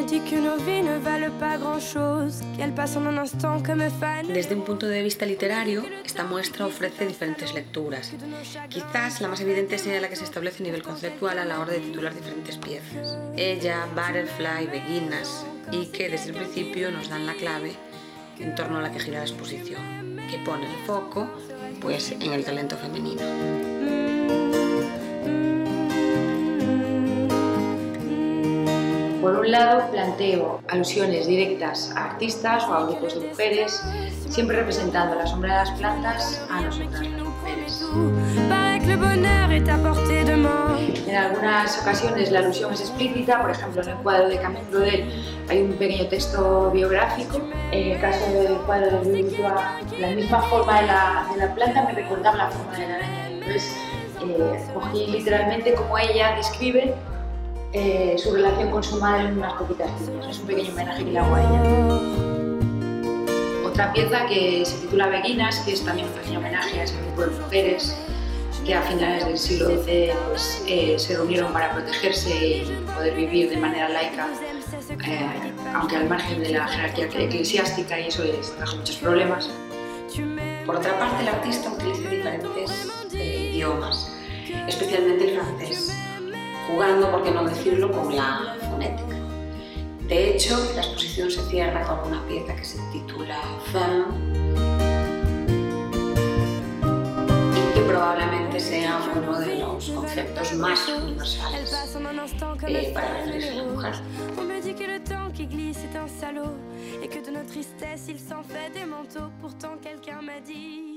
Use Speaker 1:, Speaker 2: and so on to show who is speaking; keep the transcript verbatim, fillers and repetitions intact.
Speaker 1: Desde un punto de vista literario, esta muestra ofrece diferentes lecturas. Quizás la más evidente sea la que se establece a nivel conceptual a la hora de titular diferentes piezas. Ella, Butterfly, Beguinas, y que desde el principio nos dan la clave en torno a la que gira la exposición, que pone el foco pues, en el talento femenino.
Speaker 2: Por un lado, planteo alusiones directas a artistas o a grupos de mujeres, siempre representando la sombra de las plantas a nosotras, las mujeres. En algunas ocasiones la alusión es explícita, por ejemplo en el cuadro de Camille Claudel hay un pequeño texto biográfico. En el caso del cuadro de Louis Vuitton, la misma forma de la, de la planta me recordaba la forma de la araña. Entonces eh, cogí literalmente como ella describe Eh, su relación con su madre en unas poquitas líneas. Es un pequeño homenaje que le hago a ella. Otra pieza que se titula Beguinas, que es también un pequeño homenaje a ese grupo de mujeres que a finales del siglo doce pues, eh, se reunieron para protegerse y poder vivir de manera laica, eh, aunque al margen de la jerarquía eclesiástica, y eso les trajo muchos problemas.
Speaker 1: Por otra parte, el artista utiliza diferentes eh, idiomas, especialmente el francés, jugando, por qué no decirlo, con la fonética. De hecho, la exposición se cierra con una pieza que se titula Femme y que probablemente sea uno de los conceptos más universales eh, para referirse a la mujer. On me dit que le temps qui glisse est un salaud et que de nos tristesses il s'en fait des manteaux. Pourtant quelqu'un m'a dit